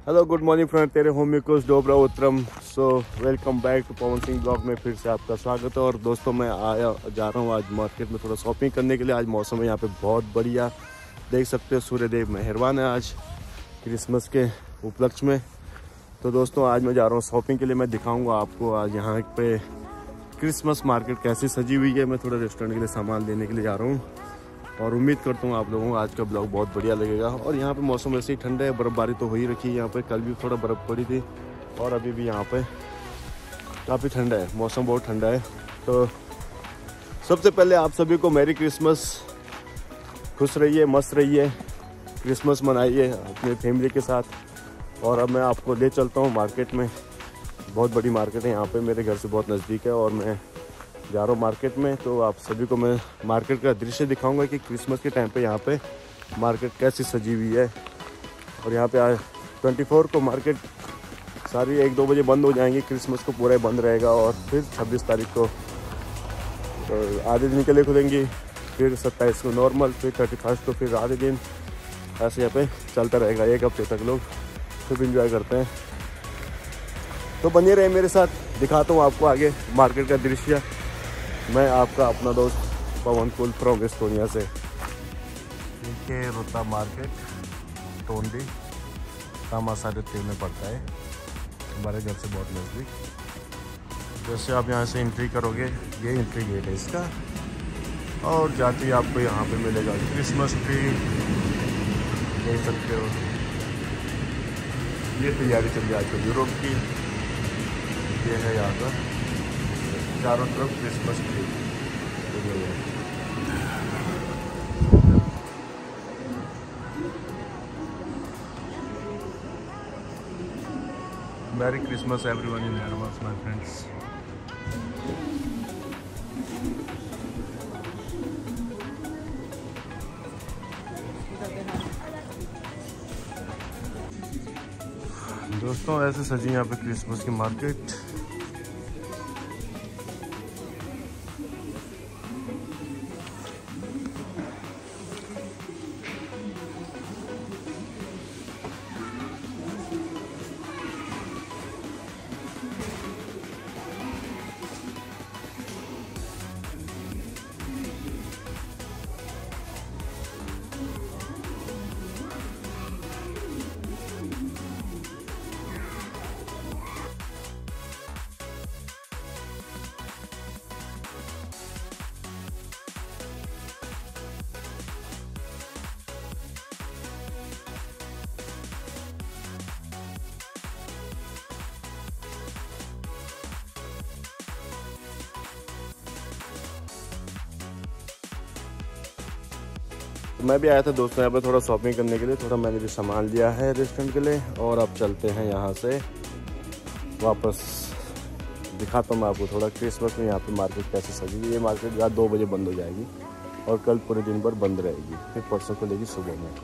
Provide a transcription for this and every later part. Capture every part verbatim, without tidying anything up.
Hello good morning friend, तेरे home makers डोबरा उत्तरम। So welcome back to Pawan Singh blog में फिर से आपका स्वागत है। और दोस्तों मैं आया जा रहा हूँ आज मार्केट में थोड़ा शॉपिंग करने के लिए। आज मौसम है यहाँ पे बहुत बढ़िया, देख सकते हो सूर्य देव मेहरबान है आज क्रिसमस के उपलक्ष्य में। तो दोस्तों आज मैं जा रहा हूँ शॉपिंग के लिए। मैं दिखाऊँगा आपको आज यहाँ पे क्रिसमस मार्केट कैसी सजी हुई है। मैं थोड़ा रेस्टोरेंट के लिए सामान लेने के लिए जा रहा हूँ और उम्मीद करता हूँ आप लोगों को आज का ब्लॉग बहुत बढ़िया लगेगा। और यहाँ पे मौसम वैसे ही ठंडा है, बर्फ़बारी तो हो ही रखी है यहाँ पे। कल भी थोड़ा बर्फ़ पड़ी थी और अभी भी यहाँ पे काफ़ी ठंडा है, मौसम बहुत ठंडा है। तो सबसे पहले आप सभी को मैरी क्रिसमस, खुश रहिए, मस्त रहिए, क्रिसमस मनाइए अपने फैमिली के साथ। और अब मैं आपको ले चलता हूँ मार्केट में। बहुत बड़ी मार्केट है यहाँ पर, मेरे घर से बहुत नज़दीक है और मैं जा रहा हूँ मार्केट में। तो आप सभी को मैं मार्केट का दृश्य दिखाऊंगा कि क्रिसमस के टाइम पे यहाँ पे मार्केट कैसी सजी हुई है। और यहाँ पे आज चौबीस को मार्केट सारी एक दो बजे बंद हो जाएंगी, क्रिसमस को पूरा बंद रहेगा। और फिर छब्बीस तारीख को तो आधे दिन के लिए खुलेंगी, फिर सत्ताईस को नॉर्मल, फिर थर्टी फर्स्ट को फिर आधे दिन, ऐसे यहाँ पे चलता रहेगा। एक हफ्ते तक लोग खूब इंजॉय करते हैं। तो बनिए रहे मेरे साथ, दिखाता हूँ आपको आगे मार्केट का दृश्य। मैं आपका अपना दोस्त पवन कुल फ्रॉम एस्टोनिया से। के रोता मार्केट टोंडी तामासारे में पड़ता है, हमारे घर से बहुत नज़दीक। जैसे आप यहाँ से एंट्री करोगे, ये एंट्री गेट है इसका, और जाते ही आपको यहाँ पे मिलेगा क्रिसमस ट्री, देख सकते हो। ये तैयारी चल रही है आजकल यूरोप की। ये है यहाँ पर चारों तरफ Christmas tree. Merry Christmas everyone in advance my friends. दोस्तों ऐसे सजी यहाँ पे क्रिसमस की मार्केट। मैं भी आया था दोस्तों यहाँ पे थोड़ा शॉपिंग करने के लिए। थोड़ा मैंने भी सामान लिया है रेस्टोरेंट के लिए और अब चलते हैं यहाँ से वापस। दिखाता हूँ मैं आपको थोड़ा क्रिसमस में यहाँ पे मार्केट कैसे सजी हुई। ये मार्केट रात दो बजे बंद हो जाएगी और कल पूरे दिन भर बंद रहेगी, फिर परसों खुलेगी सुबह में।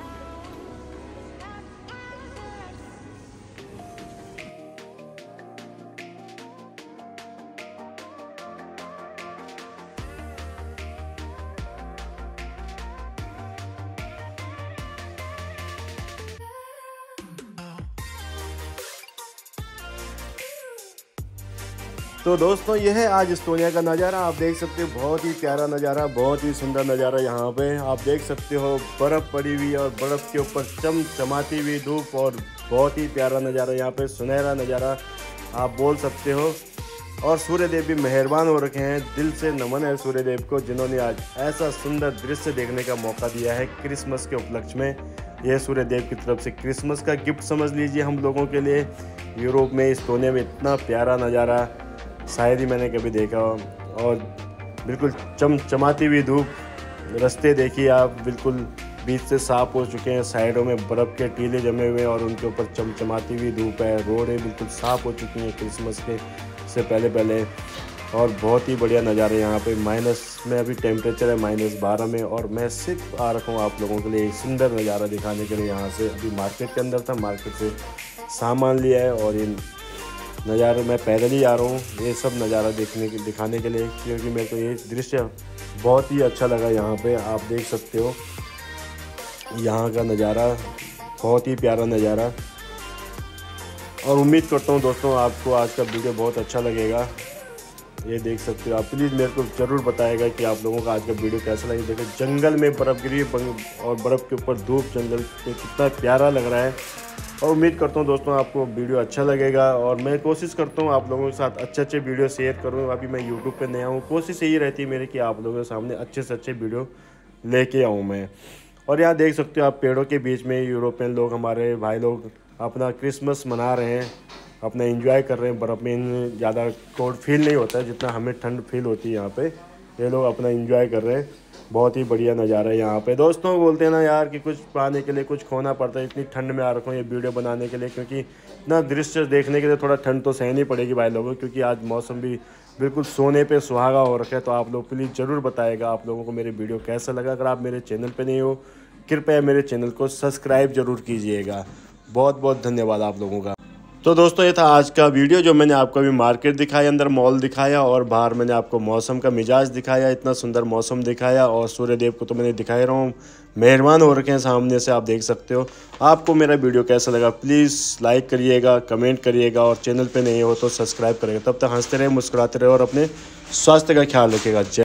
तो दोस्तों ये है आज एस्टोनिया का नज़ारा। आप देख सकते हो बहुत ही प्यारा नज़ारा, बहुत ही सुंदर नज़ारा। यहाँ पे आप देख सकते हो बर्फ़ पड़ी हुई और बर्फ़ के ऊपर चमचमाती हुई धूप, और बहुत ही प्यारा नज़ारा यहाँ पे, सुनहरा नज़ारा आप बोल सकते हो। और सूर्यदेव भी मेहरबान हो रखे हैं। दिल से नमन है सूर्यदेव को, जिन्होंने आज ऐसा सुंदर दृश्य देखने का मौका दिया है क्रिसमस के उपलक्ष्य में। यह सूर्यदेव की तरफ से क्रिसमस का गिफ्ट समझ लीजिए हम लोगों के लिए। यूरोप में एस्टोनिया में इतना प्यारा नज़ारा शायद ही मैंने कभी देखा हो। और बिल्कुल चमचमाती हुई धूप, रास्ते देखिए आप बिल्कुल बीच से साफ हो चुके हैं, साइडों में बर्फ़ के टीले जमे हुए हैं और उनके ऊपर चमचमाती हुई धूप है। रोडें बिल्कुल साफ हो चुकी हैं क्रिसमस के से पहले पहले। और बहुत ही बढ़िया नज़ारे यहाँ पे। माइनस में अभी टेम्परेचर है, माइनस बारह में, और मैं सिर्फ आ रखा हूँ आप लोगों के लिए एक सुंदर नज़ारा दिखाने के लिए। यहाँ से अभी मार्केट के अंदर था, मार्केट से सामान लिया है और इन नज़ारे मैं पैदल ही आ रहा हूँ ये सब नज़ारा देखने के दिखाने के लिए, क्योंकि मेरे को ये दृश्य बहुत ही अच्छा लगा। यहाँ पे आप देख सकते हो यहाँ का नज़ारा, बहुत ही प्यारा नज़ारा। और उम्मीद करता हूँ दोस्तों आपको आज का वीडियो बहुत अच्छा लगेगा। ये देख सकते हो आप, प्लीज़ मेरे को ज़रूर बताएगा कि आप लोगों का आज का वीडियो कैसा लगे। देखो जंगल में बर्फ़ गिरी और बर्फ़ के ऊपर धूप, जंगल में कितना प्यारा लग रहा है। और उम्मीद करता हूँ दोस्तों आपको वीडियो अच्छा लगेगा। और मैं कोशिश करता हूँ आप लोगों के साथ अच्छे अच्छे वीडियो शेयर करूँ। अभी मैं यूट्यूब पे नया हूँ, कोशिश यही रहती है मेरी कि आप लोगों के सामने अच्छे से अच्छे वीडियो लेके आऊँ मैं। और यहाँ देख सकते हो आप, पेड़ों के बीच में यूरोपियन लोग, हमारे भाई लोग अपना क्रिसमस मना रहे हैं, अपना एंजॉय कर रहे हैं। बर्फ़ में ज़्यादा कोल्ड फील नहीं होता है जितना हमें ठंड फील होती है यहाँ पे। ये लोग अपना एंजॉय कर रहे हैं, बहुत ही बढ़िया नज़ारा है यहाँ पे। दोस्तों बोलते हैं ना यार कि कुछ पाने के लिए कुछ खोना पड़ता है। इतनी ठंड में आ रखा हूँ ये वीडियो बनाने के लिए, क्योंकि इतना दृश्य देखने के लिए थोड़ा ठंड तो सहनी पड़ेगी भाई लोगों, क्योंकि आज मौसम भी बिल्कुल सोने पे सुहागा हो रखा है। तो आप लोग प्लीज़ ज़रूर बताएगा आप लोगों को मेरे वीडियो कैसा लगा। अगर आप मेरे चैनल पे नहीं हो, कृपया मेरे चैनल को सब्सक्राइब ज़रूर कीजिएगा। बहुत बहुत धन्यवाद आप लोगों का। तो दोस्तों ये था आज का वीडियो, जो मैंने आपको अभी मार्केट दिखाया, अंदर मॉल दिखाया और बाहर मैंने आपको मौसम का मिजाज दिखाया, इतना सुंदर मौसम दिखाया। और सूर्यदेव को तो मैंने दिखाई रहा हूँ, मेहरबान हो रखे हैं सामने से, आप देख सकते हो। आपको मेरा वीडियो कैसा लगा प्लीज़ लाइक करिएगा, कमेंट करिएगा और चैनल पे नहीं हो तो सब्सक्राइब करिएगा। तब तक हंसते रहे, मुस्कुराते रहे और अपने स्वास्थ्य का ख्याल रखिएगा। जय